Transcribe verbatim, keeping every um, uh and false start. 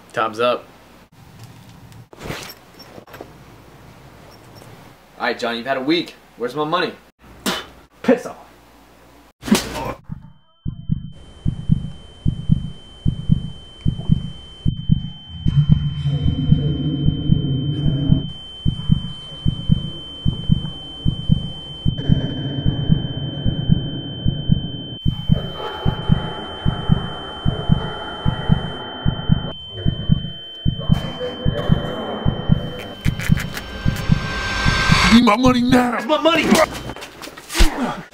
Time's up. Alright, John, you've had a week. Where's my money? Piss off. Need my money now! My money!